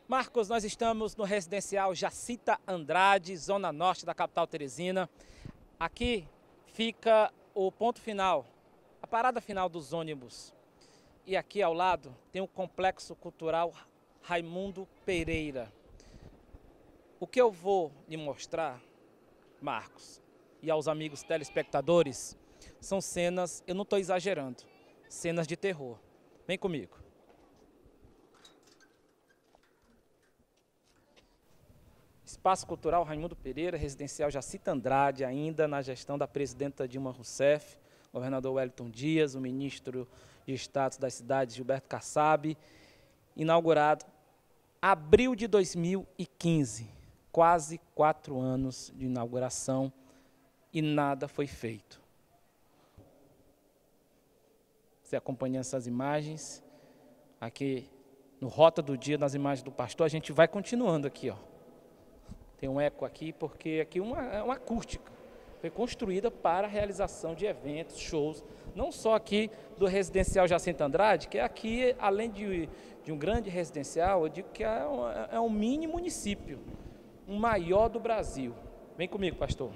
Marcos, nós estamos no residencial Jacita Andrade, zona norte da capital teresina. Aqui fica o ponto final, a parada final dos ônibus. E aqui ao lado tem o Complexo Cultural Raimundo Pereira. O que eu vou lhe mostrar, Marcos, e aos amigos telespectadores, são cenas, eu não estou exagerando, cenas de terror. Vem comigo. Espaço Cultural Raimundo Pereira, residencial Jacita Andrade, ainda na gestão da presidenta Dilma Rousseff, governador Wellington Dias, o ministro de Status das Cidades, Gilberto Kassab, inaugurado abril de 2015, quase 4 anos de inauguração e nada foi feito. Você acompanhando essas imagens, aqui no Rota do Dia, nas imagens do pastor, a gente vai continuando aqui, ó. Tem um eco aqui, porque aqui é uma acústica. Foi construída para a realização de eventos, shows, não só aqui do residencial Jacita Andrade, que é aqui, além de um grande residencial, eu digo que é um mini município, o maior do Brasil. Vem comigo, pastor.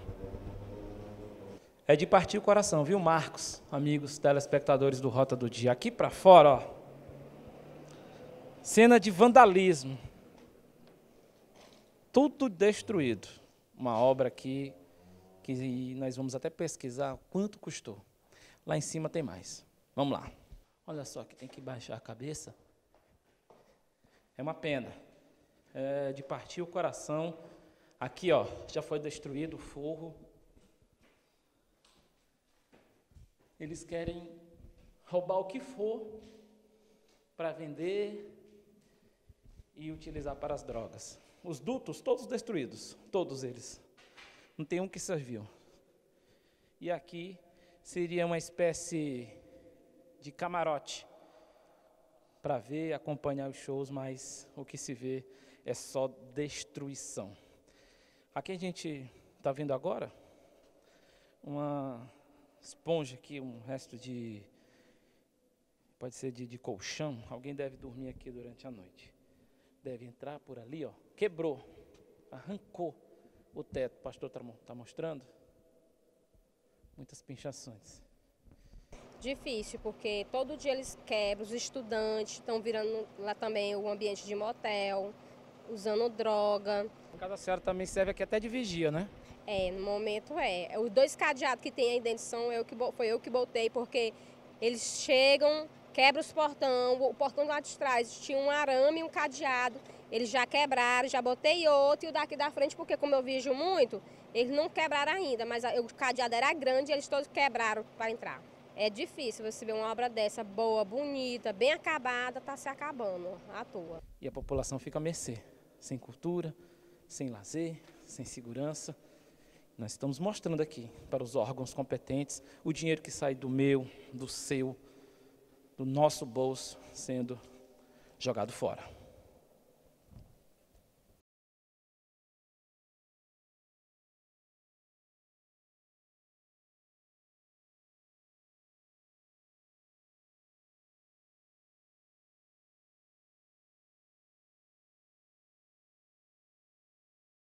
É de partir o coração, viu, Marcos, amigos telespectadores do Rota do Dia. Aqui para fora, ó, cena de vandalismo. Tudo destruído. Uma obra aqui que nós vamos até pesquisar quanto custou. Lá em cima tem mais. Vamos lá. Olha só que tem que baixar a cabeça. É uma pena. É de partir o coração. Aqui, ó, já foi destruído o forro. Eles querem roubar o que for para vender e utilizar para as drogas. Os dutos, todos destruídos, todos eles. Não tem um que serviu. E aqui seria uma espécie de camarote para ver, acompanhar os shows, mas o que se vê é só destruição. Aqui a gente está vendo agora uma esponja aqui, um resto de, pode ser de colchão. Alguém deve dormir aqui durante a noite. Deve entrar por ali, ó, quebrou, arrancou o teto. O pastor está mostrando muitas pinchações. Difícil, porque todo dia eles quebram, os estudantes estão virando lá também o ambiente de motel, usando droga. A casa senhora também serve aqui até de vigia, né? É, no momento é. Os 2 cadeados que tem aí dentro foi eu que botei, porque eles chegam, quebram os portão, o portão lá de trás tinha um arame e um cadeado, eles já quebraram, já botei outro, e o daqui da frente, porque como eu vejo muito, eles não quebraram ainda, mas o cadeado era grande e eles todos quebraram para entrar. É difícil você ver uma obra dessa, boa, bonita, bem acabada, está se acabando à toa. E a população fica à mercê, sem cultura, sem lazer, sem segurança. Nós estamos mostrando aqui para os órgãos competentes o dinheiro que sai do meu, do seu, do nosso bolso sendo jogado fora.